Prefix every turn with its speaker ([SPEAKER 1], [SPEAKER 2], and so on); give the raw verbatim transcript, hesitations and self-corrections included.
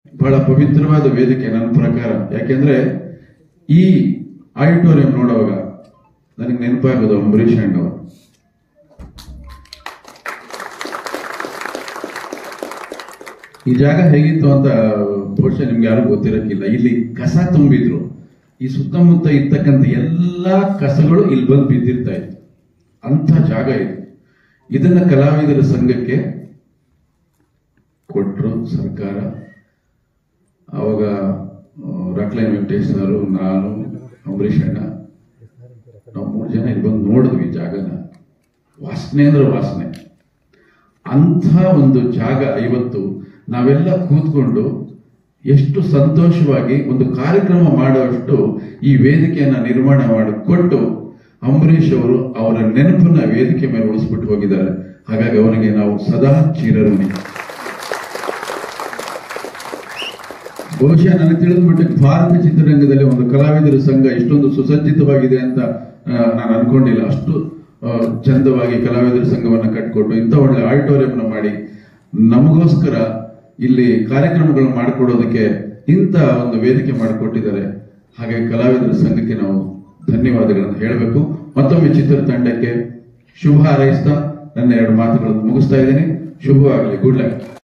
[SPEAKER 1] ಬಹಳ ಪವಿತ್ರವಾದ ವೇದಿಕೆ ನನ್ನ ಪ್ರಕಾರ. ಯಾಕೆಂದ್ರೆ ಈ ಆಡಿಟೋರಿಯಂ ನೋಡುವಾಗ ನನಗೆ ನೆನಪಾಗೋದು ಅಂಬರೀಷ್ ಅಣ್ಣವರು. ಈ ಜಾಗ ಹೇಗಿತ್ತು ಅಂತ ಬಹುಶಃ ನಿಮ್ಗೆ ಯಾರು ಗೊತ್ತಿರಕ್ಕಿಲ್ಲ. ಇಲ್ಲಿ ಕಸ ತುಂಬಿದ್ರು, ಈ ಸುತ್ತಮುತ್ತ ಇರ್ತಕ್ಕಂಥ ಎಲ್ಲಾ ಕಸಗಳು ಇಲ್ಲಿ ಬಂದು ಬಿದ್ದಿರ್ತಾ ಇತ್ತು. ಅಂತ ಜಾಗ ಇದು. ಇದನ್ನ ಕಲಾವಿದರ ಸಂಘಕ್ಕೆ ಕೊಟ್ಟರು ಸರ್ಕಾರ. ಅವಾಗ ರಾಕ್ಲೈನ್ ವೆಂಕಟೇಶ್ ಸರ್, ನಾನು, ಅಂಬರೀಷ್ ಅಣ್ಣ, ನಾವು ಮೂರು ಜನ ಇಲ್ಲಿ ಬಂದು ನೋಡಿದ್ವಿ ಜಾಗನ. ವಾಸನೆ ಅಂದ್ರೆ ವಾಸನೆ. ಅಂಥ ಒಂದು ಜಾಗ ಇವತ್ತು ನಾವೆಲ್ಲ ಕೂತ್ಕೊಂಡು ಎಷ್ಟು ಸಂತೋಷವಾಗಿ ಒಂದು ಕಾರ್ಯಕ್ರಮ ಮಾಡುವಷ್ಟು ಈ ವೇದಿಕೆಯನ್ನ ನಿರ್ಮಾಣ ಮಾಡಿ ಕೊಟ್ಟು ಅಂಬರೀಷ್ ಅವರು ಅವರ ನೆನಪನ್ನ ವೇದಿಕೆ ಮೇಲೆ ಉಳಿಸ್ಬಿಟ್ಟು ಹೋಗಿದ್ದಾರೆ. ಹಾಗಾಗಿ ಅವರಿಗೆ ನಾವು ಸದಾ ಚಿರಋಣಿ. ಬಹುಶಃ ನನಗೆ ತಿಳಿದ ಮಟ್ಟಿಗೆ ಭಾರತ ಚಿತ್ರರಂಗದಲ್ಲಿ ಒಂದು ಕಲಾವಿದರ ಸಂಘ ಇಷ್ಟೊಂದು ಸುಸಜ್ಜಿತವಾಗಿದೆ ಅಂತ ನಾನು ಅನ್ಕೊಂಡಿಲ್ಲ. ಅಷ್ಟು ಚಂದವಾಗಿ ಕಲಾವಿದರ ಸಂಘವನ್ನ ಕಟ್ಟಿಕೊಟ್ಟು ಇಂಥ ಒಳ್ಳೆ ಆಡಿಟೋರಿಯಂನ ಮಾಡಿ ನಮಗೋಸ್ಕರ ಇಲ್ಲಿ ಕಾರ್ಯಕ್ರಮಗಳು ಮಾಡಿಕೊಡೋದಕ್ಕೆ ಇಂಥ ಒಂದು ವೇದಿಕೆ ಮಾಡಿಕೊಟ್ಟಿದ್ದಾರೆ. ಹಾಗೆ ಕಲಾವಿದರ ಸಂಘಕ್ಕೆ ನಾವು ಧನ್ಯವಾದಗಳನ್ನು ಹೇಳಬೇಕು. ಮತ್ತೊಮ್ಮೆ ಚಿತ್ರತಂಡಕ್ಕೆ ಶುಭ ಹಾರೈಸ್ತಾ ನನ್ನ ಎರಡು ಮಾತುಗಳನ್ನು ಮುಗಿಸ್ತಾ ಇದ್ದೀನಿ. ಶುಭವಾಗಲಿ. Good luck.